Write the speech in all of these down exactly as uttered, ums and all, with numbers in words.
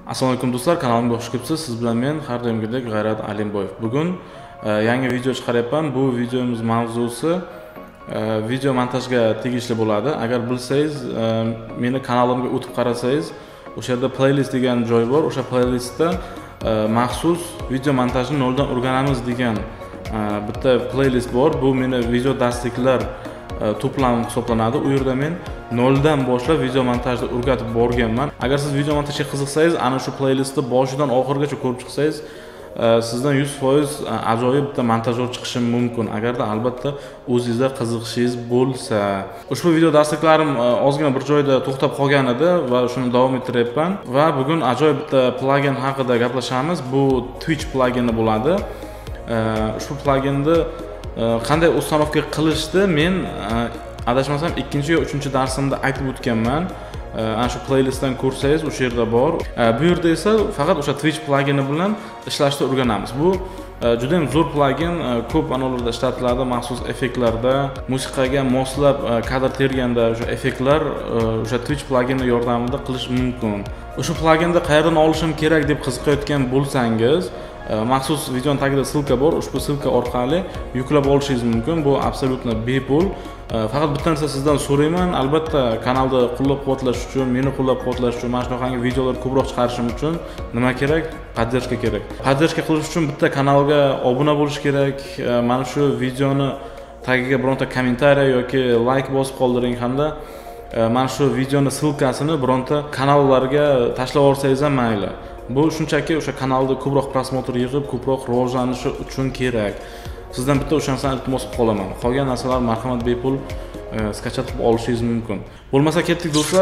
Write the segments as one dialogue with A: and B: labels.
A: Assalomu alaykum do'stlar, kanalimga xush kelibsiz. Siz bilan men har doimgidek G'ayrat Alimboyev. Bugun e, yangi video chiqaryapman. Bu videomiz mavzusi e, video montajga tegishli bo'ladi. Agar bilsangiz, e, meni kanalimga o'tib qarasangiz, o'sha yerda playlist degan joy bor. O'sha playlistda e, maxsus video montajni noldan o'rganamiz degan e, bitta playlist bor. Bu meni video darsliklar to'plam hisoblanadi. U yerda men noldan boshlab video montajni o'rgatib borganman. Agar siz video montajga qiziqsangiz, ana shu playlistni boshidan oxirigacha ko'rib chiqsangiz, sizdan yuz foiz ajoyib bitta montajyor chiqishi mumkin. Agarda albatta o'zingizda qiziqishingiz bo'lsa. Ushbu video darsliklarim ozgina bir joyda to'xtab qolgan edi va shuni davom ettiryapman va bugun ajoyib bitta plagin haqida gaplashamiz. Bu Twitch plagini bo'ladi. Ushbu plaginni qanday uстановка qilishni men adashmasam ikkinchi yo uchinchi darsimda aytib o'tganman. Ana shu playlistdan ko'rsangiz o'sha yerda bor. Bu yerda esa faqat o'sha Twitch plagini bilan ishlashni o'rganamiz. Bu juda ham zo'r plagin, ko'p anavlarda ishlatiladi, maxsus effektlarda, musiqaga moslab kadr terganda o'sha effektlar o'sha Twitch plagini yordamida qilish mumkin. O'sha plaginni qayerdan olishim kerak deb qiziqayotgan bo'lsangiz, maxsus videoning tagida silka bor. Ushbu silka orqali yuklab olishingiz mumkin. Bu absolutno bepul. Faqat bitta narsa sizdan so'rayman, albatta kanalni qo'llab-quvvatlash uchun, meni qo'llab-quvvatlash uchun, mana shunaqangi videolar ko'proq chiqarishim uchun nima kerak? Podдержка kerak. Podдержка qilish uchun bitta kanalga obuna bo'lish kerak. Mana shu videoni tagiga bironta kommentariy yoki like bosib qoldiring hamda mana shu videoni silkasini bironta kanallarga tashlab yuborsangiz ham mayli. Bu shunchaki o'sha kanalda ko'proq prosmotr yig'ib, ko'proq rivojlanishi uchun kerak. Sizdan bitta o'sha narsani iltimos qilib qolaman. Qolgan narsalar marhamat bepul skachat qilib olishingiz mumkin. Bo'lmasa ketdik do'stlar.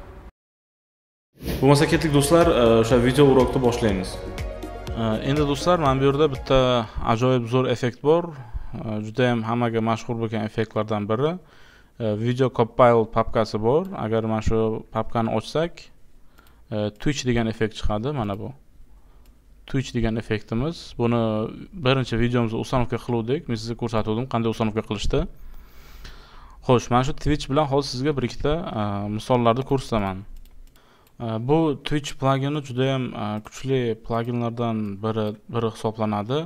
A: Bo'lmasa ketdik do'stlar, o'sha video urokni boshlaymiz. Endi do'stlar, mana bu yerda bitta ajoyib zo'r effekt bor. Juda ham hammaga mashhur bo'lgan effektlardan biri. Video compile papkasi bor. Agar mana shu papkani ochsak, Twitch degan effekt chiqadi. Mana bu Twitch degan effektimiz. Buni birinchi videomizda uстановка qiluvdik. Men sizga ko'rsatdim qanday uстановка qilishdi. Xo'sh, mana shu Twitch bilan hozir sizga bir ikkita misollarni ko'rsataman. Bu Twitch plagini juda ham kuchli plaginlardan biri biri hisoblanadi.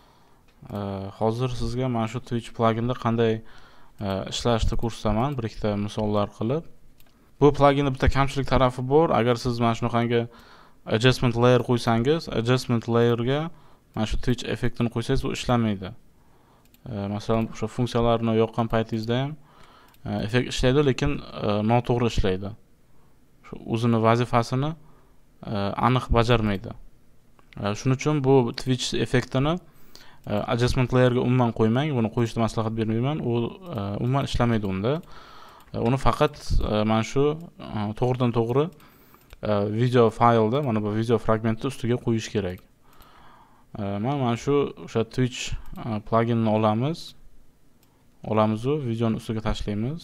A: Hozir sizga mana shu Twitch plaginda qanday ishlashni ko'rsataman, bir ikkita misollar qilib. Bu plaginning bitta kamchilik tarafi bor. Agar siz mana shunaqangi adjustment layer qo'ysangiz, adjustment layerga mana shu Twitch effektini qo'ysangiz, bu ishlamaydi. Masalan, o'sha funksiyalarni yoqqan paytingizda ham effekt ishlaydi, lekin noto'g'ri ishlaydi. Shu o'zini vazifasini aniq bajarmaydi. Shuning uchun bu Twitch effektini adjustment layerga umuman qo'ymang. Buni qo'yishni maslahat bermayman. U umuman ishlamaydi unda. Uni faqat mana shu to'g'ridan to'g'ri video faylda, mana bu video fragmentni ustiga qo'yish kerak. Mana mana shu o'sha Twitch pluginni olamiz. Olamiz u videoni ustiga tashlaymiz.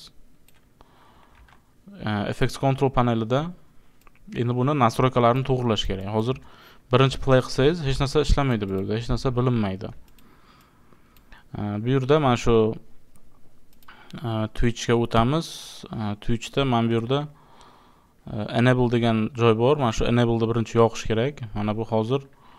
A: Effects control panelida endi buni nastroykalarni to'g'rilash kerak. Hozir birinchi play qilsangiz hech narsa ishlamaydi bu yerda, hech narsa bilinmaydi. Bu yerda mana shu Twitchga o'tamiz. Twitchda mana bu yerda enable degan joy bor. Mana shu enable'ni birinchi yoqish kerak. Mana bu hozir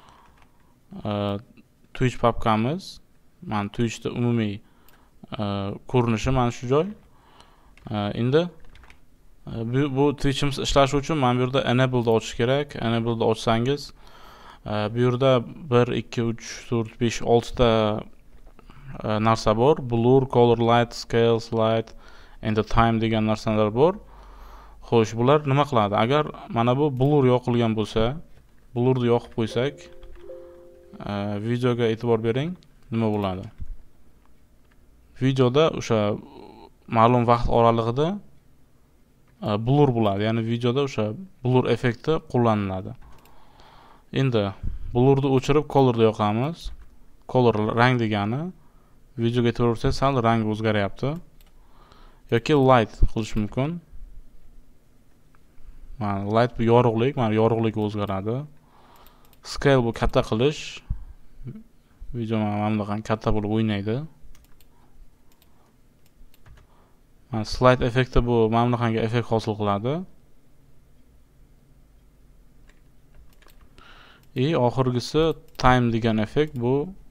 A: Twitch papkamiz. Mana Twitchda umumiy ko'rinishi mana shu joy. Endi bu, bu Twitchimiz ishlashi uchun mana bu yerda enable'ni ochish kerak. Enable'ni ochsangiz, bu yerda bir, ikki, uch, to'rt, besh, olti ta narsa bor. Blur, color, light, scale, slide and the time degan narsalar bor. Xo'sh, bular nima qiladi? Agar mana bu blur yoqilgan bo'lsa, blurni yoqib qo'ysak, videoga e'tibor bering, nima bo'ladi? Videoda o'sha ma'lum vaqt oralig'ida blur bo'ladi. Ya'ni videoda o'sha blur effekti qo'llaniladi. Endi blurni o'chirib colorni yoqamiz. Color rang degani, videoga e'tibor bersangiz, sal rang o'zgaryapti. Yoki light qilish mumkin. Mana light bu yorug'lik, mana yorug'lik o'zgaradi. Scale bu katta qilish. Video mana bunday katta bo'lib o'ynaydi. Mana slide effekti bu mana bunday effekt hosil qiladi. И oxirgisi time degan effekt. Bu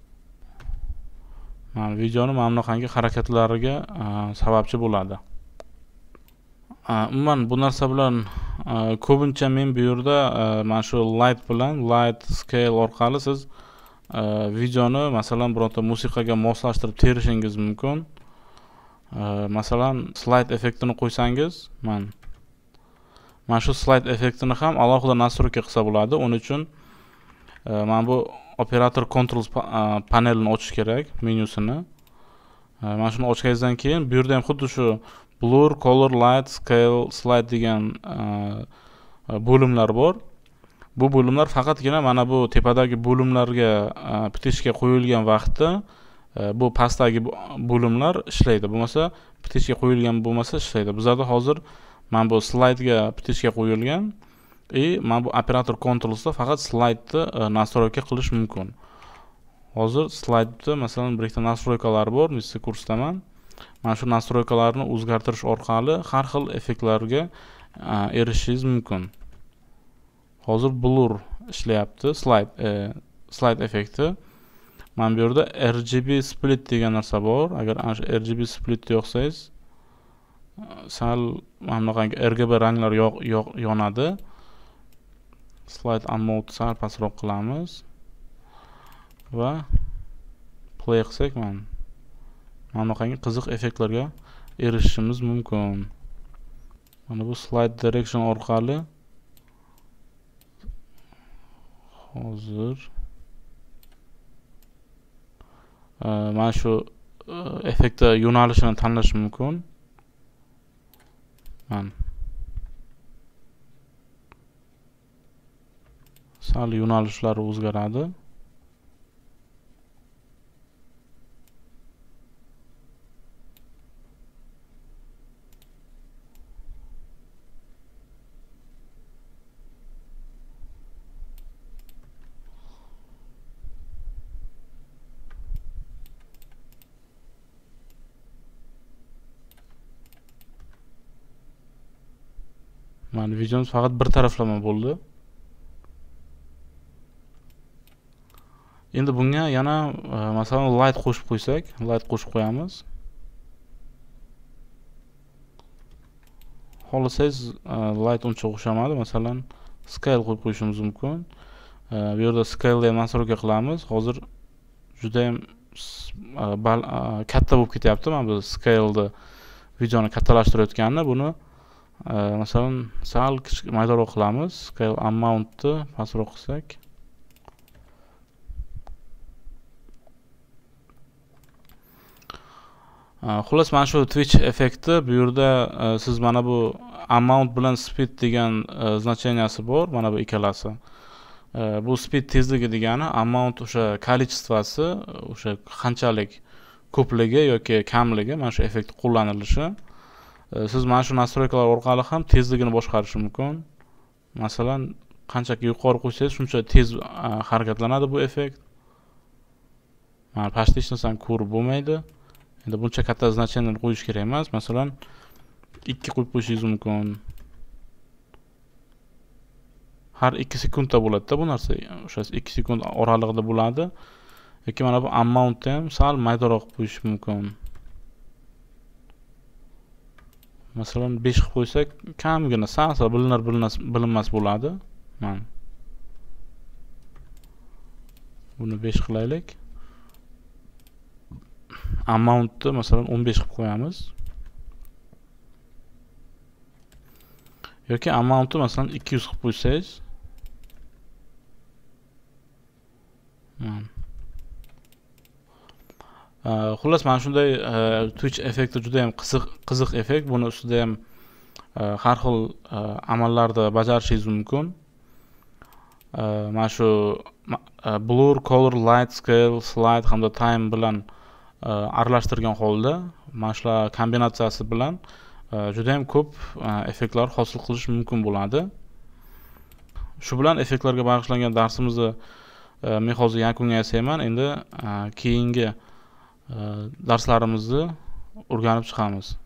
A: mana videoni mana bunaqangi harakatlariga sababchi bo'ladi. Umuman bu narsa bilan ko'pincha men bu yerda mana shu light bilan light scale orqali siz videoni masalan bironta musiqaga moslashtirib terishingiz mumkin. Masalan slide effektini qo'ysangiz, mana mana shu slide effektini ham alohida nastroyka qilsa bo'ladi. Uning uchun mana bu operator controls panelini ochish kerak, menyusini. Mana shuni ochganingizdan keyin bu yerda ham xuddi shu blur, color, light, scale, slide degan bo'limlar bor. Bu bo'limlar faqatgina mana bu tepadagi bo'limlarga pitishga qo'yilgan vaqtda bu pastdagi bo'limlar ishlaydi. Bo'lmasa pitishga qo'yilgan bo'lmasa ishlaydi. Bizda hozir mana bu slaydga pitishga qo'yilgan и mana bu operator controlsda faqat slaydni nastroyka qilish mumkin. Hozir slaydda masalan bir ikkita nastroykalar bor, nechta kursdaman. Mana shu nastroykalarni o'zgartirish orqali har xil effektlarga erishishingiz mumkin. Hozir blur ishlayapti, slide slide effekti. Mana bu yerda R G B split degan narsa bor. Agar ana shu R G B splitni yoqsangiz, sal mana bunaqangi R G B ranglar yonadi. Slide amount sal pastroq qilamiz va play qilsak, mana mana bunaqangi qiziq effektlarga erishishimiz mumkin. Mana bu slide direction orqali hozir mana shu effektni yo'nalishini tanlash mumkin. Mana sal yo'nalishlari o'zgaradi. Mana videomiz faqat bir taraflama bo'ldi. Endi bunga yana masalan light qo'shib qo'ysak, light qo'shib qo'yamiz. Xohlasangiz light uncha o'xshamadi, masalan scale qo'yib qo'yishimiz mumkin. Bu yerda scale ni nastroyka qilamiz. Hozir juda ham katta bo'lib ketyapti. Mana bu scale ni videoni kattalashtirayotganini, buni masalan sal maydaroq qilamiz. Scale amount ni pastroq qilsak, xullas mana shu Twitch effekti. Bu yerda siz mana bu amount bilan speed degan значенияsi bor. Mana bu ikkalasi. Bu speed tezligi degani, amount o'sha количествоsi, o'sha qanchalik ko'pligi yoki kamligi mana shu effekt qo'llanilishi. Siz mana shu nastroykalar orqali ham tezligini boshqarish mumkin. Masalan, qanchaki yuqori qo'ysangiz, shuncha tez harakatlanadi bu effekt. Mana pastda hech narsani ko'rib bo'lmaydi. Endi buncha katta значениyalar qo'yish kerak emas. Masalan, ikki qo'yib qo'yishingiz mumkin. Har ikki sekundda bo'ladi-da bu narsa. O'sha ikki sekund oralig'ida bo'ladi. Yoki mana bu amount ham sal maydaroq qo'yish mumkin. Masalan besh qilib qo'ysak, kamgina sal-sal bilinar bilinmas bo'ladi. Mana. Buni besh qilaylik. Amountni masalan o'n besh qilib qo'yamiz. Yoki amountni masalan ikki yuz qilib qo'ysangiz. Mana. Xullas mana shunday Twitch effekti juda ham qiziq qiziq effekt. Buni ustida ham har xil amallarda bajarishingiz mumkin. Mana shu blur, color, light, scale, slide hamda time bilan aralashtirgan holda mana shular kombinatsiyasi bilan juda ham ko'p effektlar hosil qilish mumkin bo'ladi. Shu bilan effektlarga bag'ishlangan darsimizni men hozir yakunga yasayman. Endi keyingi darslarimizni o'rganib chiqamiz.